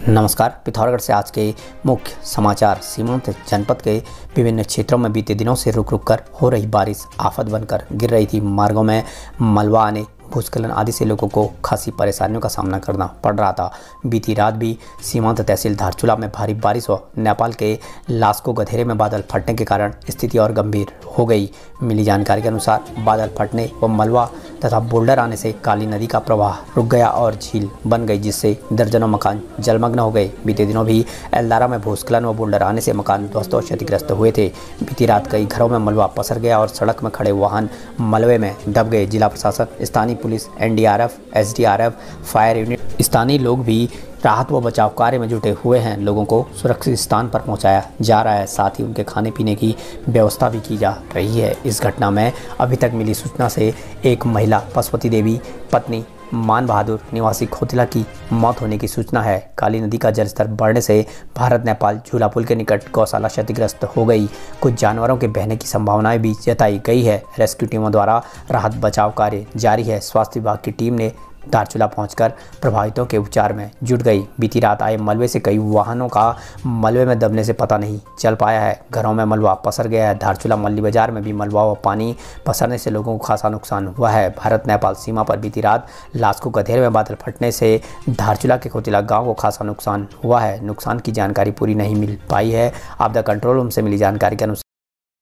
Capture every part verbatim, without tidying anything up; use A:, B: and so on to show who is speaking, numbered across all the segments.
A: नमस्कार। पिथौरागढ़ से आज के मुख्य समाचार। सीमांत जनपद के विभिन्न क्षेत्रों में बीते दिनों से रुक रुक कर हो रही बारिश आफत बनकर गिर रही थी। मार्गों में मलबा आने, भूस्खलन आदि से लोगों को खासी परेशानियों का सामना करना पड़ रहा था। बीती रात भी सीमांत तहसील धारचूला में भारी बारिश व नेपाल के लास्को गधेरे में बादल फटने के कारण स्थिति और गंभीर हो गई। मिली जानकारी के अनुसार बादल फटने व मलबा तथा बोल्डर आने से काली नदी का प्रवाह रुक गया और झील बन गई, जिससे दर्जनों मकान जलमग्न हो गए। बीते दिनों भी एल्दारा में भूस्खलन व बोल्डर आने से मकान ध्वस्त और क्षतिग्रस्त हुए थे। बीती रात कई घरों में मलबा पसर गया और सड़क में खड़े वाहन मलबे में दब गए। जिला प्रशासन, स्थानीय police, N D R F, S D R F, fire unit, स्थानीय लोग भी राहत व बचाव कार्य में जुटे हुए हैं। लोगों को सुरक्षित स्थान पर पहुंचाया जा रहा है, साथ ही उनके खाने पीने की व्यवस्था भी की जा रही है। इस घटना में अभी तक मिली सूचना से एक महिला पशुपति देवी पत्नी मान बहादुर निवासी खोतिला की मौत होने की सूचना है। काली नदी का जलस्तर बढ़ने से भारत नेपाल झूला पुल के निकट गौशाला क्षतिग्रस्त हो गई। कुछ जानवरों के बहने की संभावनाएं भी जताई गई है। रेस्क्यू टीमों द्वारा राहत बचाव कार्य जारी है। स्वास्थ्य विभाग की टीम ने धारचूला पहुंचकर प्रभावितों के उपचार में जुट गई। बीती रात आए मलबे से कई वाहनों का मलबे में दबने से पता नहीं चल पाया है। घरों में मलबा पसर गया है। धारचूला मल्ली बाजार में भी मलबा व पानी पसरने से लोगों को खासा नुकसान हुआ है। भारत नेपाल सीमा पर बीती रात लास्को गधेरे में बादल फटने से धारचूला के खोतिला गाँव को खासा नुकसान हुआ है। नुकसान की जानकारी पूरी नहीं मिल पाई है। आपदा कंट्रोल रूम से मिली जानकारी के अनुसार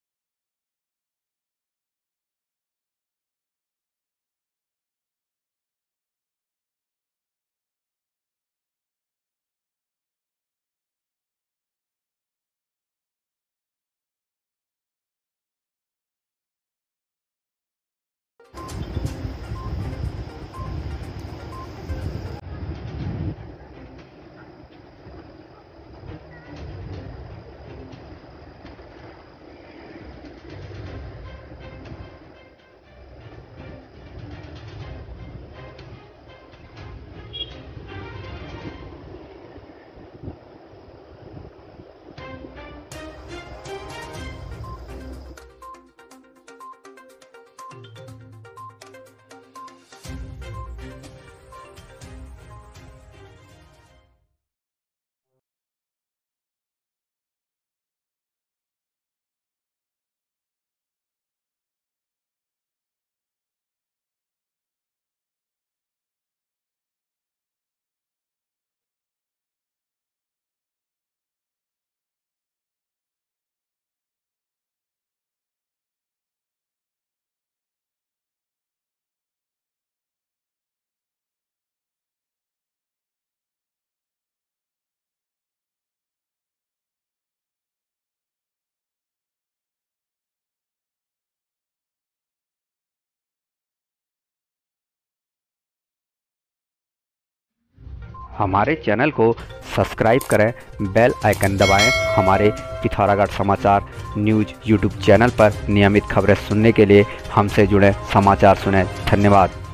B: हमारे चैनल को सब्सक्राइब करें, बेल आइकन दबाएं। हमारे पिथौरागढ़ समाचार न्यूज़ यूट्यूब चैनल पर नियमित खबरें सुनने के लिए हमसे जुड़ें, समाचार सुनें। धन्यवाद।